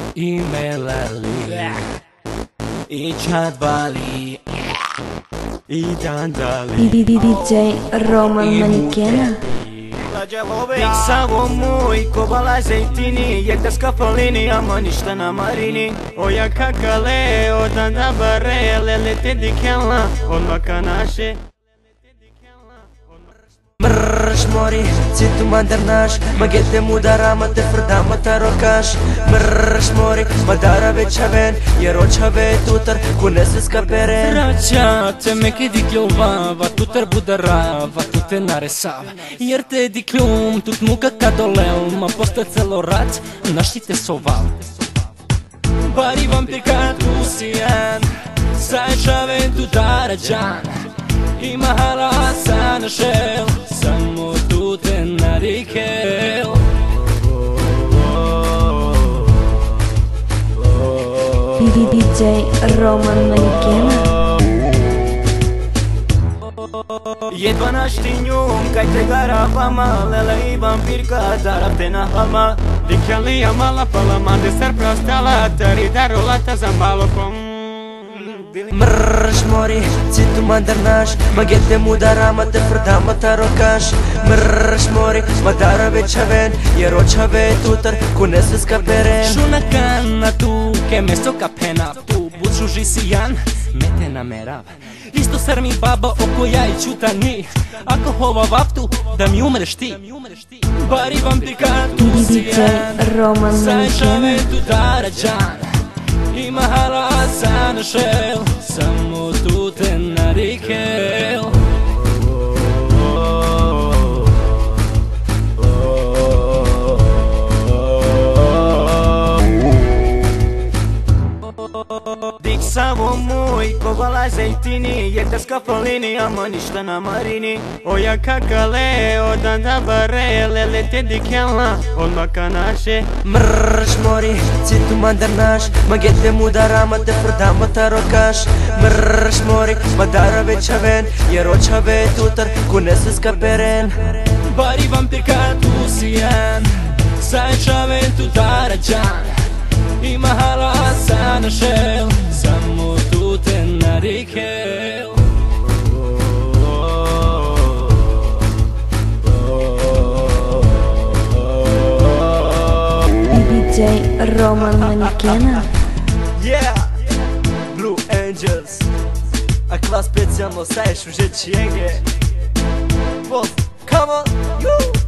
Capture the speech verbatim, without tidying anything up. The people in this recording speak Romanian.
i Melali i Čadbali i Dandali D J Roman Manikena. Dik samo moj ko bala zejtini, jak da skafalini, ama ništa na marini. Oja kakale, odan da bare, lele te dikela, od maka naše. Mrrrsh mori, si tu mandar naš, ma gete mudara, ma te frda, ma ta rokaš. Mrrrsh mori, ma dara veća ven, jer očave tutar, kune se skaperen. Vraća te meke dikljova, va tutar budara, va tu te naresava. Jer te dikljum, tut muka kadolel, ma posta celo rat, naši te soval. Bari vampir kad usijan, sajčaven tu darađan. Ima hala sa našel, samo tu te narikel. D J Roman Manikena. Jedva našti njum, kaj te gara vama, lele i vampirka darab te na halma. Dikjalija mala pala, mande sar prostala, tari darolata za malo pom. Mrrrsh mori, si tu mandar naš, ma gete mudara, ma te frda, ma ta rokaš. Mrrrsh mori, ma dara veća ven, jer očave tutar, kune se skaperen. Šunakana tu, ke mesto kapena, tu buču žisijan, me te namerava. Isto sar mi baba oko ja i čutani, ako hova vaptu, da mi umreš ti. Bari vampirka tu sijan, Roman Manikena. sajčave tu darađan. Ima hala sa našel, samo tu te narikel. Dik samo moj, ko bala zejtini, jak da skafalini, ama ništa na marini. Oja kakale, odan da bare, lele te dikela, od maka naše. Mrrrsh mori, si tu mandar naš, ma gete mudara, ma te frda, ma ta rokaš. Mrrrsh mori, ma dara veća ven, jer očave tutar, kune se skaperen. Bari vampirka tu sijan, sajčaven tu darađan. Ima hala sa našel, samo tu te narikel. D J Roman Manikena. Yeah, Blue Angels, a klas specijalno saješ u žeći jenge. Come on, you.